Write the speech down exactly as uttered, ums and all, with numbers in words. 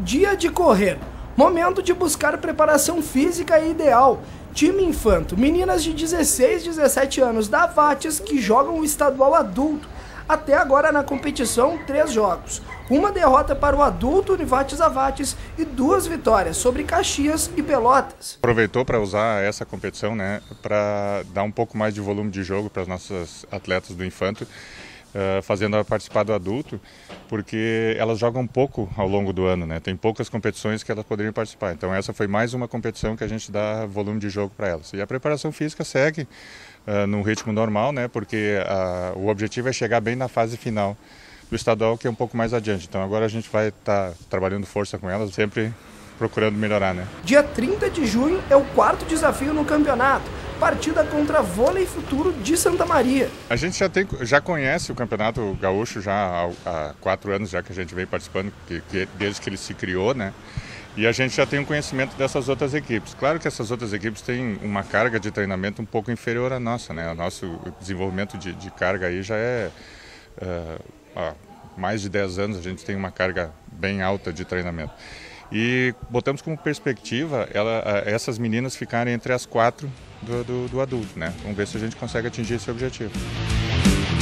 Dia de correr. Momento de buscar preparação física ideal. Time Infanto, meninas de dezesseis, dezessete anos da Avates que jogam o estadual adulto. Até agora na competição, três jogos. Uma derrota para o adulto Univates Avates e duas vitórias sobre Caxias e Pelotas. Aproveitou para usar essa competição, né, para dar um pouco mais de volume de jogo para as nossas atletas do Infanto, uh, fazendo ela participar do adulto, porque elas jogam pouco ao longo do ano, né? Tem poucas competições que elas poderiam participar. Então essa foi mais uma competição que a gente dá volume de jogo para elas. E a preparação física segue uh, num ritmo normal, né? Porque uh, o objetivo é chegar bem na fase final do estadual, que é um pouco mais adiante. Então agora a gente vai estar tá trabalhando força com elas, sempre procurando melhorar, né? Dia trinta de junho é o quarto desafio no campeonato. Partida contra Vôlei Futuro de Santa Maria. A gente já, tem, já conhece o Campeonato Gaúcho já há, há quatro anos, já que a gente vem participando, que, que, desde que ele se criou, né? E a gente já tem um conhecimento dessas outras equipes. Claro que essas outras equipes têm uma carga de treinamento um pouco inferior à nossa, né? O nosso desenvolvimento de, de carga aí já é... Uh, há mais de dez anos a gente tem uma carga bem alta de treinamento. E botamos como perspectiva ela, essas meninas ficarem entre as quatro do, do, do adulto, né? Vamos ver se a gente consegue atingir esse objetivo.